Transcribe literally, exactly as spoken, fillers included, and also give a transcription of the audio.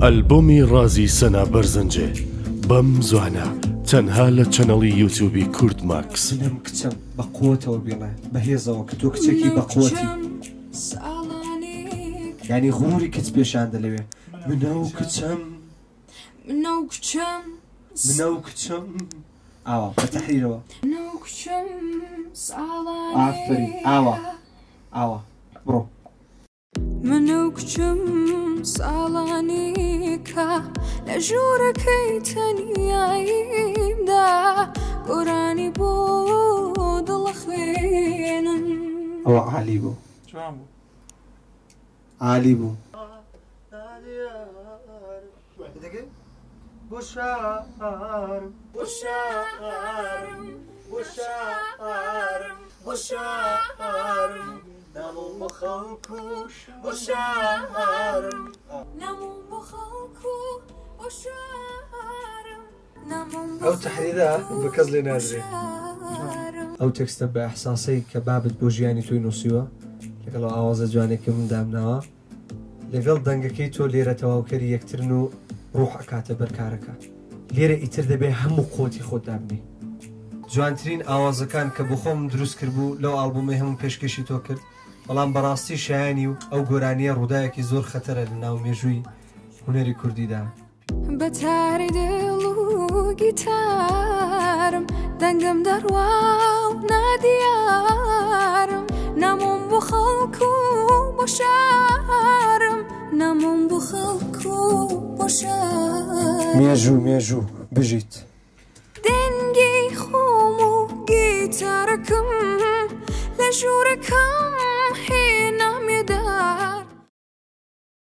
ئەلبۆمی ڕازی سەنا بەرزەنجێ بەم زوانە تەنها لە چەنەڵی یوتیوبی کوردماکس. بنەم کچەم بە قوتەوە بێڵێ بەهێزەوە کە تۆ کچێکی بە قوتی یعنی غوری کچ پێشان دەلەوێ. منە و کچەم منە و کچەم منە و کچەم ئاوا بە تەحریرەوە منە و کچەم ساڵانێکە ئافرین ئاوا ئاوا بڕۆ. منە و کچەم ساڵانێکە لە ژوورەکەی تەنیاییمدا گۆرانی بۆ دڵە خوێنم. ئەوە عالی بوو عالی بوو. بشارم بشارم بشارم بشارم نامم بخلكوش بشارم نامم بخلكو بشارم نامم ئەو تەحریرە بەکەس لێ نادرێ. ئەو تێکستە بە ئەحساسەی کە بابت بۆ ژیانی تۆی نووسیوە لەگەڵ ئاوازە جوانێکە من دامناوە لەگەڵ دەنگەکەی تۆ لێرە تەواوکەری یەکترن و ڕوح ئەکاتە بەرکارەکە. لێرە ئیتر دەبێ هەموو قۆتی خۆت دابنی. جوانترین ئاوازەکان کە بۆ خۆم دروست کرد بوو لەو ئالبومەی هەموو پێشکەشی تۆ کرد، بەڵام بەڕاستی شایانی و ئەو گۆرانیە ڕووداوێکی زۆر خەتەرە لە ناو مێژووی هونەری کوردیدا. بە تاری دڵ و گیتارم دەنگم دەڕوا و نادیارم نامۆم بۆ خەڵکو بۆ شارم نامۆم بۆ خەڵکو بۆ شارم. مێژوو مێژوو بژیت دەنگی خۆم و گیتارەکەم لە ژوورەکەم